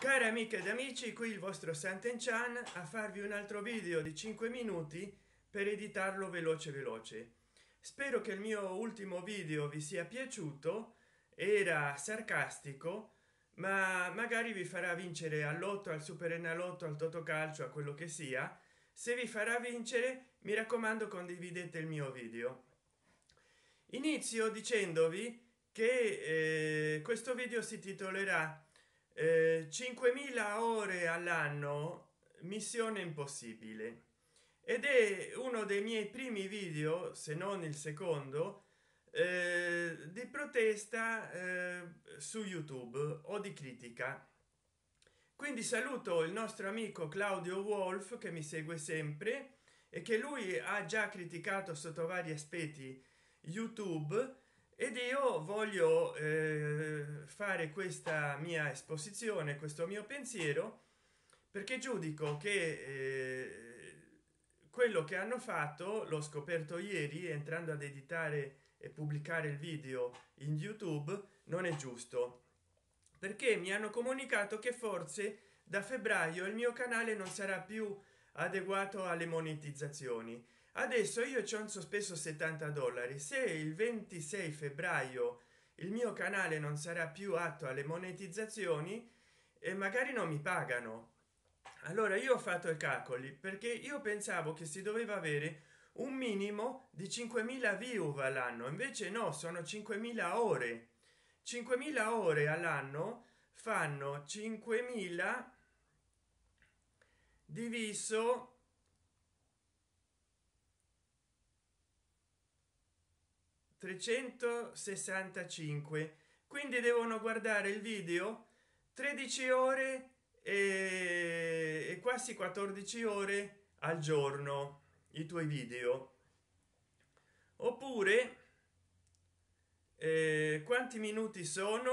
Cari amiche ed amici, qui il vostro Sant'Enchan a farvi un altro video di 5 minuti per editarlo veloce. Spero che il mio ultimo video vi sia piaciuto. Era sarcastico, ma magari vi farà vincere all'otto, al super enalotto, al totocalcio, a quello che sia. Se vi farà vincere, mi raccomando, condividete il mio video. Inizio dicendovi che questo video si titolerà 5.000 ore all'anno, missione impossibile, ed è uno dei miei primi video, se non il secondo, di protesta su YouTube o di critica. Quindi saluto il nostro amico Claudio Wolf, che mi segue sempre e che lui ha già criticato sotto vari aspetti YouTube, ed io voglio fare questa mia esposizione, questo mio pensiero, perché giudico che quello che hanno fatto, l'ho scoperto ieri entrando ad editare e pubblicare il video in YouTube, non è giusto, perché mi hanno comunicato che forse da febbraio il mio canale non sarà più adeguato alle monetizzazioni. Adesso io ci ho un sospeso $70. Se il 26 febbraio il mio canale non sarà più atto alle monetizzazioni e magari non mi pagano. Allora io ho fatto i calcoli, perché io pensavo che si doveva avere un minimo di 5.000 view all'anno, invece no, sono 5.000 ore. 5.000 ore all'anno fanno 5.000 diviso 365, quindi devono guardare il video 13 ore e quasi 14 ore al giorno, i tuoi video. Oppure quanti minuti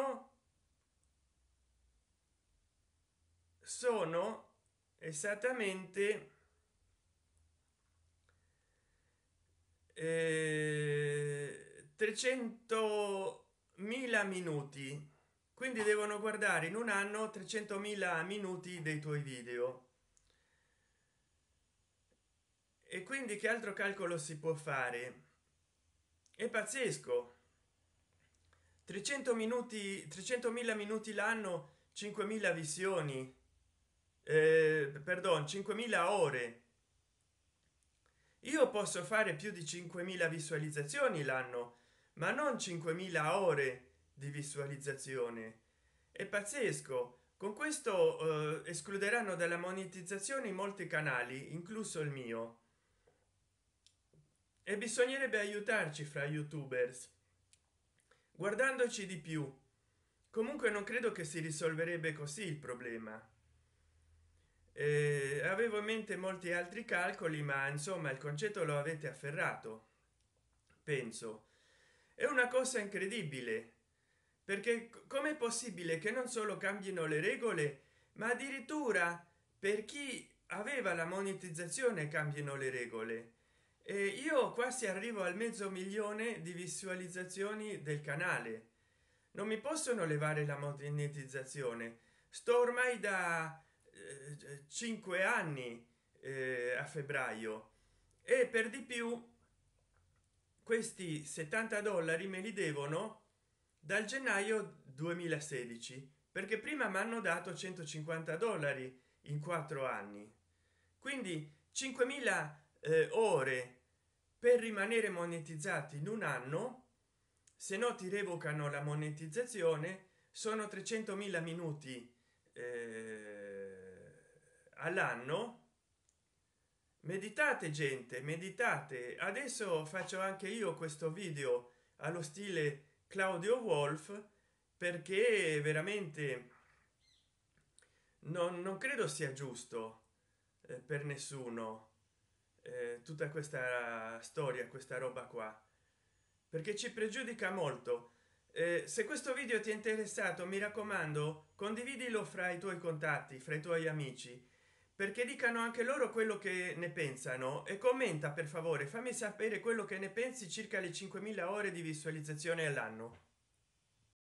sono esattamente 300.000 minuti, quindi devono guardare in un anno 300.000 minuti dei tuoi video. E quindi che altro calcolo si può fare? È pazzesco. 300 minuti, 300.000 minuti l'anno, 5.000 visioni, perdon, 5.000 ore. Io posso fare più di 5.000 visualizzazioni l'anno, ma non 5.000 ore di visualizzazione. È pazzesco. Con questo escluderanno dalla monetizzazione molti canali, incluso il mio, e bisognerebbe aiutarci fra youtubers guardandoci di più. Comunque non credo che si risolverebbe così il problema. Avevo in mente molti altri calcoli, ma insomma il concetto lo avete afferrato, penso. È una cosa incredibile, perché com'è possibile che non solo cambino le regole, ma addirittura per chi aveva la monetizzazione cambino le regole? E io quasi arrivo al 500.000 di visualizzazioni del canale. Non mi possono levare la monetizzazione. Sto ormai da 5 anni a febbraio, e per di più questi $70 me li devono dal gennaio 2016, perché prima mi hanno dato $150 in 4 anni. Quindi 5.000 ore per rimanere monetizzati in un anno, se no ti revocano la monetizzazione, sono 300.000 minuti all'anno. Meditate gente, meditate. Adesso faccio anche io questo video allo stile Claudio Wolf, perché veramente non credo sia giusto per nessuno tutta questa storia, questa roba qua, perché ci pregiudica molto. Se questo video ti è interessato, mi raccomando, condividilo fra i tuoi contatti, fra i tuoi amici, perché dicano anche loro quello che ne pensano, e commenta per favore, fammi sapere quello che ne pensi circa le 5.000 ore di visualizzazione all'anno.